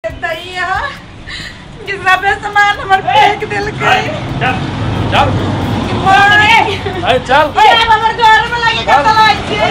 दैया किसना पे सामान हमर फेंक देल के चल चल अरे चल हमर घर में लगे के चलाई छे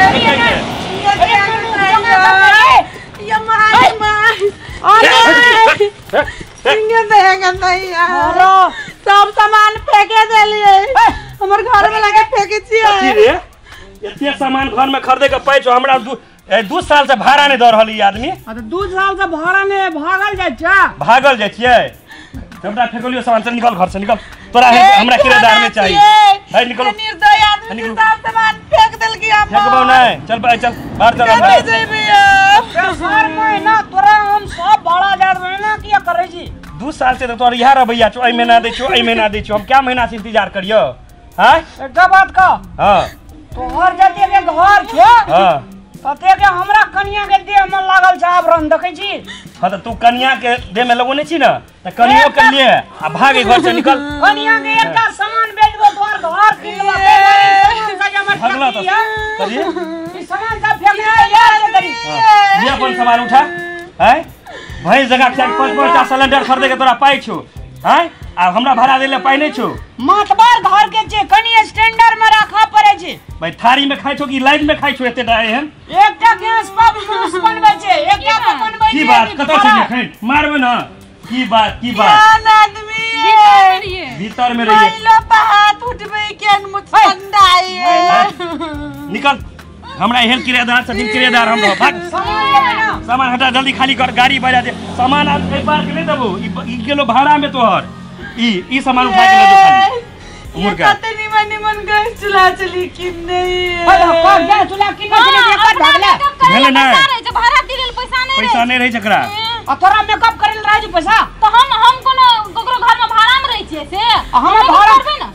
ये माय अरे इंगे देगा दैया सब सामान फेंके देलिए हमर घर में लगे फेंके छिए रे एते सामान घर में खरीदे के पाइ छो हमरा 2 साल से भाड़ा नहीं द रहली आदमी। हां तो 2 साल से भाड़ा में भागल जाय छिए सबटा फेकलियो सामान से निकल घर से निकल तोरा हमरा किराएदार नहीं चाहिए है निकल निर्दय आदमी सब सामान फेंक देल के हम फेंकबो नहीं चल भाई चल बाहर चल कैसे जइबे हर महीना तोरा हम सब भाड़ा दे रहे ना किया करे छी 2 साल से तो तोर यह रवैया छो ए महीना दे छो ए महीना दे छो हम क्या महीना से इंतजार करियो हैं एक बात का हां तोहर जते के घर छो हां तते के हमरा कनिया के देह में लागल छ आवरण देखै छी। हां तो तू कनिया के देह में लगो नहीं छी ना त कनियो के लिए आ भागे घर से निकल कनिया के एकटा सामान बेचबो तोहर घर किनवा भगला तो करिए ई सामान सब फेंक यार करी ये अपन सामान उठा हैं भाई जगह के 5-5 सिलेंडर खरीदे के तोरा पाई छो हैं आ हमरा भाड़ा देले पाई नहीं छो मातबार घर के छे कनी स्टैंडर्ड में राखा पड़े छे भाई थारी में खाइ छो कि लाइन में खाइ छो एते डाए हम एकटा गैस पर बनबै छे एकटा पर बनबै की बात कत से खाइ मारबे ना की बात आदमी भीतर में रहिए लो हाथ उठबे के मुतंडाई निकल हमरा हेल किराएदार से दिन किराएदार हम रहो भाग सामान हटा जल्दी खाली कर गाड़ी बजा दे सामान आज एक बार के नहीं देबो ई किलो भाड़ा में तोहर ई सामान उठा के ले जो खाली उमर का कते निमन गैस चूल्हा चली कि नहीं हेलो कर जा चूल्हा किने के एक भागले भेले ना भाड़ा दिलेल पैसा नहीं रही छकरा आ तोरा मेकअप करेल राजू पैसा तो हम कोनो ककरो घर में भाड़ा में रही छिए से हम भाड़ा करबे ना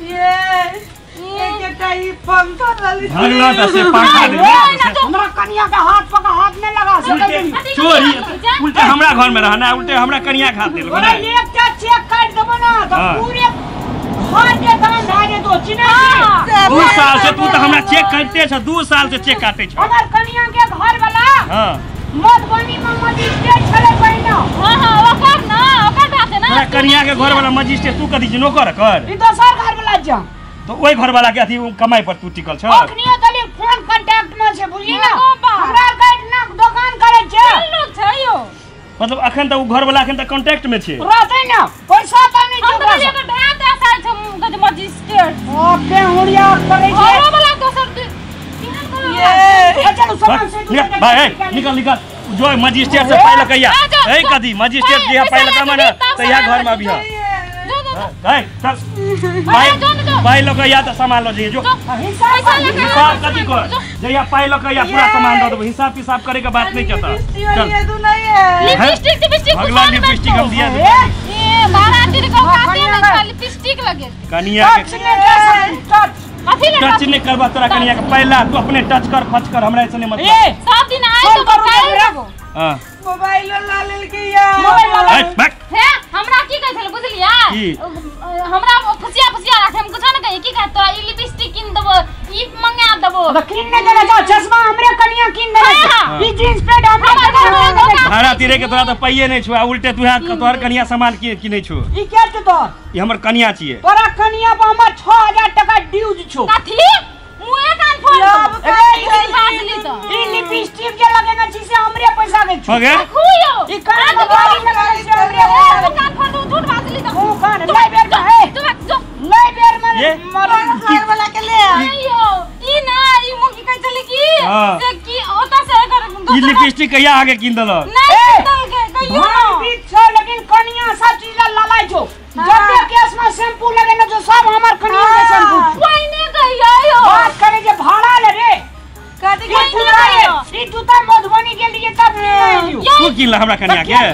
ये एकटा ई पंखा वाली भागला त से पंखा दे हमरा कनिया के हाथ पका हाथ में लगा से चोरी उल्टे हमरा घर में रहना उल्टे हमरा कनिया खा देल ओरा एकटा चेक काट देबो ना तो पूरे घर के दाम धारे दो चिने 2 साल से तू तो हमरा चेक काटते छ 2 साल से चेक काटे छ हमर कनिया के घर वाला हां मधुबनी में मजिस्ट्रेट छले पहिनो हां ओकर ना ओकर बात है ना तोरा कनिया के घर वाला मजिस्ट्रेट तू कदी नौकर कर ई दोसर घर वाला जा तो ओई घर वाला के अथी कमाई पर तू टिकल छ अखनियो तले फोन कांटेक्ट में छै बुझली ना हमरा गाइड ना दुकान करे छै लोग छै यो मतलब अखन त उ घर वाला अखन त कांटेक्ट में छै रहतै ना पैसा त नहीं हम तो लेके ढा दे साल छै मजिस्ट्रेट ओ पे हुड़िया करे छै और वाला दोसर ये चलो सामान से भाई निकल जो मजिस्ट्रेट से पाई लकैया ए कदी मजिस्ट्रेट जे पाई लका माने त यहां घर में अभी है चल पाई लकैया त सामान लो जे जो हिसाब कदी कर जया पाई लकैया पूरा सामान दे देबो हिसाब किताब करे के बात नहीं कहता चल ये तू नहीं है लिपस्टिक अगला लिपस्टिक हम दिया ये बारात दिन को खाते ना लिपस्टिक लगे कनिया के टच नहीं करबा तोरा कनिया के पहला तू अपने टच कर खच कर हमरा ऐसे नहीं मत ए सब दिन आए तो बताओ हां मोबाइल ला लेल के या है हमरा की कहै छल बुझलिया हमरा फसिया राखे हम कुछ ना कहि की कहत तो ई लिपस्टिक किन देबो ई मंगा देबो तो किन ने देला जा चश्मा हमरे कनिया किन देला ई जींस पैंट हमरे भाड़ा तीरे के तोरा तो पाइए नहीं छुआ उल्टे तू तोहर कनिया सामान की नहीं छु ई के छ तोर ई हमर कनिया छिए तोरा कनिया पर हमर 6000 टका ड्यूज छो कथी मुए कान फोन ई बाजली तो ई लिपस्टिक के लगे ना जिसे हमरे पैसा के हो गए खुयो ई कान गाड़ी में लगे से हमरे कान फोन झूठ बाजली तो ओ कान ले बेर का है तू जो ले बेर में ये घर वाला के ले अयो ई ना ई मुकी कह चली की हाँ। से की ओता से कर ई लिपस्टिक कहिया आगे किन देल नहीं तल के कहियो भाई बीच छो लेकिन कनिया सब चीज ललाई छो जते केस में शैम्पू लगे ना जो सब हमर कनिया के शैम्पू कोई नहीं कहियो यो बात करे जे भाड़ा ले रे कथी ई जूता मधुबनी के लिए तब नहीं तू किन ला हमरा कनिया के या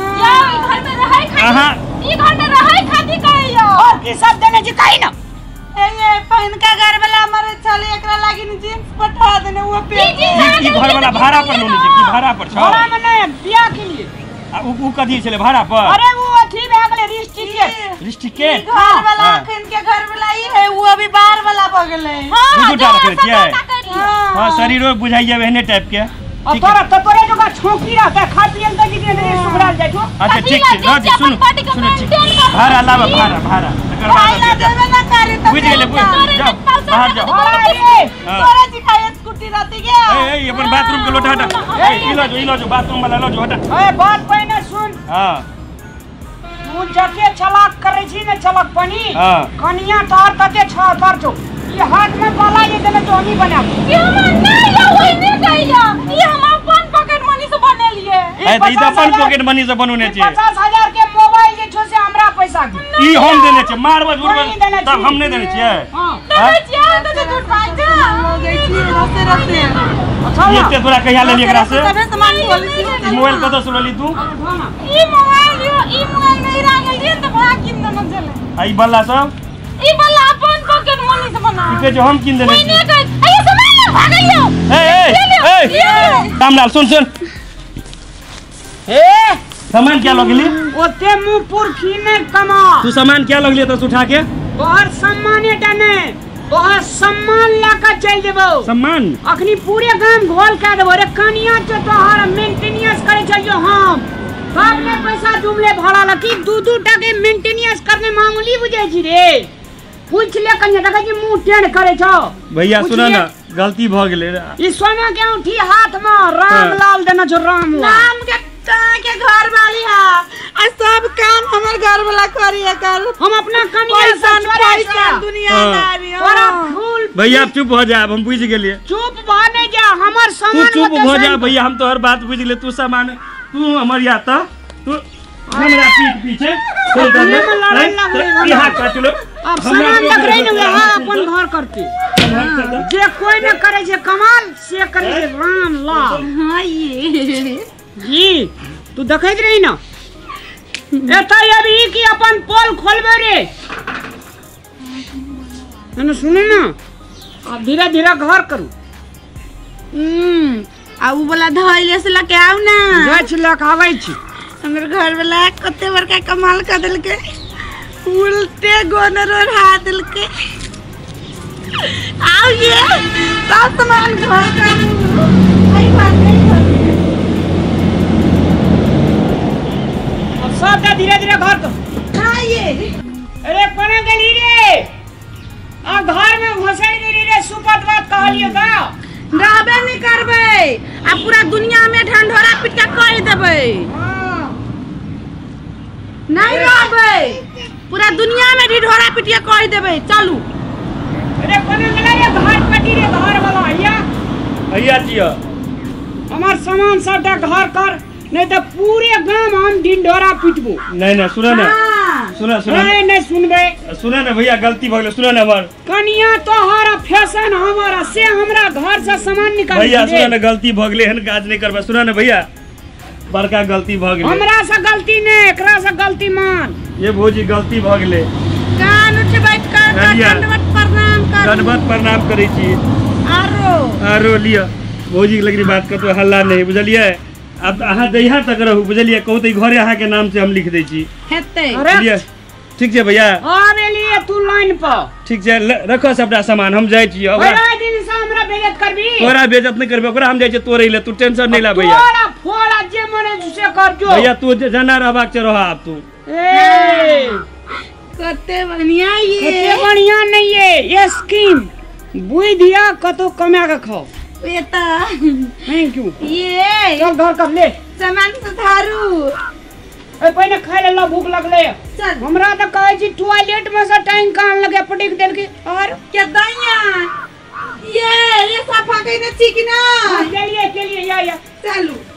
घर में रहै अहां ई घर में रहै खाती कहियो और की सब देने जी कहीं ना ये पहन का घर वाला मारे चले एकरा लागी न जींस पठा देने वो पे ई घर वाला भाड़ा पर लोनी छै की भाड़ा पर छ भाड़ा में नहीं बियाह के लिए उ कदी छले भाड़ा पर अरे वो अथी भे गेले रिस्टिकेट घर वाला अखन के घर वाला ही है वो अभी बाहर वाला भ गेले दू दूटा रखे छियै हां शरीरो बुझाइए एहने टाइप के और तोरा तो तोरे जो का छोकी रहता खा पियन के दिन सुगड़ा जाय अच्छा ठीक है रह जी सुनो भाड़ा लावा भाड़ा एकर भाड़ा देवे ना करे तो बुझ गेले जाओ बाहर जाओ तोरा सिखाए स्कूटी रहती क्या ए अपन बाथरूम के लोटा हटा ए लो जो बाथरूम वाला लो जो हटा ए बात पहले सुन हां तू जके चलाक करे छी ने चलक पनी हां कनिया तार तते छ कर जो ये हाथ में बाला ये देने तो नहीं बना ये हम नहीं या वही नहीं कहिया ये हम अपन पॉकेट मनी से बने लिए ए त ई त अपन पॉकेट मनी से बनउने छे 50,000 के मोबाइल जे छो से हमरा पैसा के ई हम देने छे मारबा जुड़बा तब हम नहीं देने छिए हां देने छिए तो झूठ बात हो गई छी रस्ते अच्छा ये ते तोरा कहिया लेली एकरा से तबे सामान खोल छी मोबाइल कतो से लेली तू ई मोबाइल नहीं रागल दिए तो भाग किन न चले आई बल्ला सब ई बल्ला अपन पॉकेट मनी से बना ठीक जो हम किन देने कोई नहीं कह अरे सामान ले भागइयो ए कामलाल सुन ए सामान क्या लगली ओते मुंह पुरखीने कमा तू सामान क्या लगली तो उठा के तोहर सम्माने डने तोहर सम्मान लेकर चल देबो सम्मान अखनी पूरे गांव घोल के देबो रे कनिया जो तोहर मेंटेनेंस करे चलियो हम बाप ने पैसा जुमले भाड़ा लकी 2-2 टके मेंटेनेंस करने मामूली बुझे छी रे पूछ ले कन्या देखा जी मुंह टेढ़ करे छो भैया सुना ना गलती भ गेले ई सोना के उठी हाथ में राम लाल देना जो राम नाम के घर वाली है आ सब काम हमर घर वाला करिए कर हम अपना कनिया पैसा दुनियादारी तोरा फूल भैया चुप हो जा हम बुझ गेलिए चुप भ नहीं जा हमर तू सामान चुप हो जा भैया हम तो हर बात बुझ गेले तू सामान तू हमर या त तू हमरा पीठ पीछे चल दे ई हाथ काट लो अब सामान लग रही न हां अपन घर करते जे कोई न करे जे कमाल से करे जे राम लाल हां ये जी तू देखैत रही ना एता अभी की अपन पोल खोलबे रे न सुनो ना अब धीरे धीरे घर करू आ उ वाला धइले से लके आउ ना जाछ लखाबै छी हमर घर वाला कते बड़का कमाल कर दिल के उल्टे गोनर और हाथ दिल के आओ ये सब सामान घर का आई बात नहीं करती अब सब धीरे धीरे घर कर हां ये अरे कोना गली रे आ घर में घुसै गेली रे सुपत बात कहलियो का रहबे नहीं करबे आ पूरा दुनिया में ढंढोरा पीट के कह देबे नहीं रहबे पूरा दुनिया में ढिढोरा पीट के कह देबे चलू अरे कोना गला रे घर पटी रे घर वाला भैया जी हमार सामान सबटा घर कर नहीं तो पूरे गांव हम ढिढोरा पीटबो नहीं सुना ना सुना नहीं सुनबे सुना ना भैया गलती भ गेले सुना ना हमर कनिया तोहरा फैशन हमारा से हमरा घर से सामान निकाल भैया सुना ना गलती भ गेले हन काज नहीं करबे सुना ना भैया बड़का गलती भ गेले हमरा से गलती नहीं एकरा से गलती मान ये भौजी गलती भ गेले कान उठ बैठ कर दंडवत प्रणाम करै छी आरो लिया भौजी के लगरी बात कतो हल्ला नहीं बुझलिए अब अहाँ जहिया तक रहू बुझलिए कहू त घरे अहाँ के नाम से हम लिख दै छी हेतै बुझलिए ठीक छै भैया आबे लिए तू लाइन पर ठीक छै रखो सबटा सामान हम जाय छी ओकरा दिन से हमरा बेइज्जत करबी तोरा बेइज्जत नहीं करबे ओकरा हम जाय छी तोरे ले तू टेंशन नहीं ला भैया तोरा फोड़ा जे मने से कर जो भैया तू जाना रहबाक छ रह अब तू ए कते बढ़िया कते बढ़िया नहीं है ये स्कीम बुई दिया कतो कमा के खाओ बेटा थैंक यू ये चल घर कर ले सामान सुधारू ए पहले खाए ले भूख लगले चल हमरा त कहै छी टॉयलेट में से टाइम कान लगे पटिक देल के और क्या दैया ये सफा कइने छी कि ना चलिए या चलू